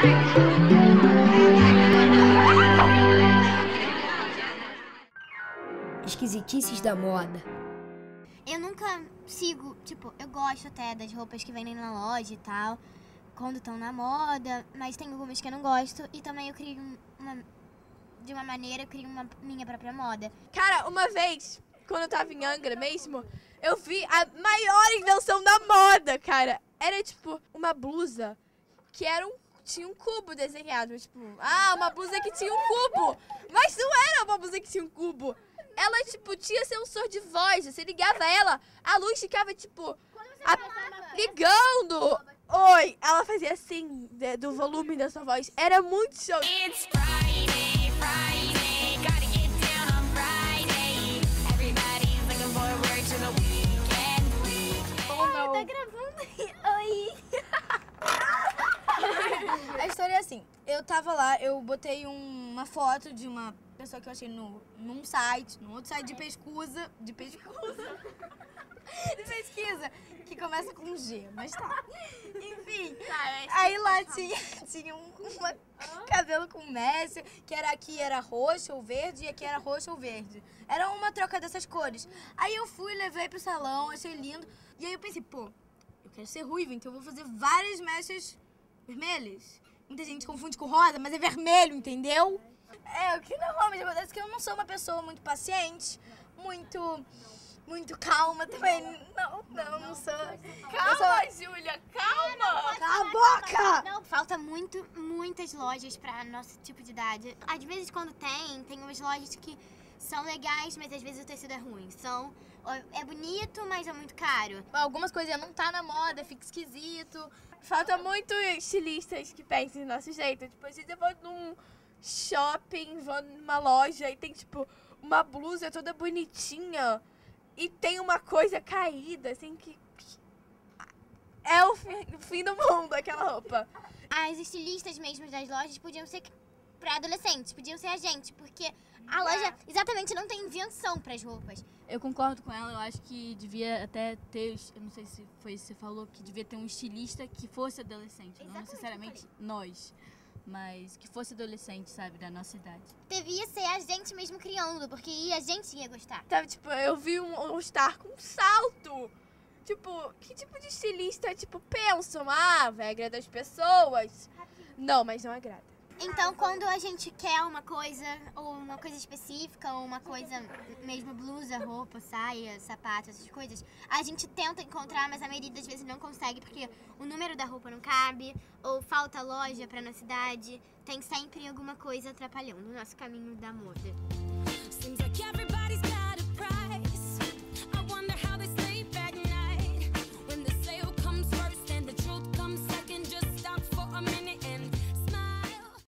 Esquisitices da moda. Eu nunca sigo, tipo, eu gosto até das roupas que vendem na loja e tal, quando estão na moda, mas tem algumas que eu não gosto e também eu crio de uma maneira, eu crio uma minha própria moda. Cara, uma vez, quando eu tava em Angra mesmo, eu vi a maior invenção da moda, cara. Era, tipo, uma blusa que tinha um cubo desenhado, tipo, uma blusa que tinha um cubo, mas não era uma blusa que tinha um cubo. Ela, tipo, tinha sensor de voz, você ligava ela, a luz ficava, tipo, ligando. Oi, ela fazia assim, do volume da sua voz, era muito show. It's Friday, Friday, gotta get down on Friday. Everybody's looking forward to the weekend. Ai, tá gravando? Oi. A história é assim, eu tava lá, eu botei uma foto de uma pessoa que eu achei num outro site de pesquisa, de pesquisa, que começa com G, mas tá. Enfim, aí lá tinha um cabelo com mecha, que aqui era roxo ou verde, e aqui era roxo ou verde. Era uma troca dessas cores. Aí eu fui, levei pro salão, achei lindo, e aí eu pensei, pô, eu quero ser ruiva, então eu vou fazer várias mechas vermelhas. Muita gente confunde com rosa, mas é vermelho, entendeu? O que normalmente acontece é que eu não sou uma pessoa muito paciente, muito calma também. Não sou. Calma, Júlia, calma! Cala a boca! Não, falta muitas lojas pra nosso tipo de idade. Às vezes quando tem umas lojas que são legais, mas às vezes o tecido é ruim. É bonito, mas é muito caro. Algumas coisas não tá na moda, fica esquisito. Falta muito estilistas que pensem do nosso jeito. Tipo, às vezes eu vou num shopping, vou numa loja e tem, tipo, uma blusa toda bonitinha e tem uma coisa caída, assim, que é o fim do mundo, aquela roupa. As estilistas mesmo das lojas podiam ser pra adolescentes, podiam ser a gente, porque a loja exatamente não tem invenção pras roupas. Eu concordo com ela, eu acho que devia até ter, eu não sei se foi isso que você falou, que devia ter um estilista que fosse adolescente, Exatamente, não necessariamente nós, mas que fosse adolescente, sabe, da nossa idade. Devia ser a gente mesmo criando, porque a gente ia gostar. Sabe, tipo, eu vi um Star com um salto. Tipo, que tipo de estilista, tipo, pensam, vai agradar das pessoas? Não, mas não agrada. Então, quando a gente quer uma coisa, ou uma coisa específica, ou uma coisa, mesmo blusa, roupa, saia, sapato, essas coisas, a gente tenta encontrar, mas a maioria das vezes não consegue, porque o número da roupa não cabe, ou falta loja pra nossa cidade, tem sempre alguma coisa atrapalhando o nosso caminho da moda.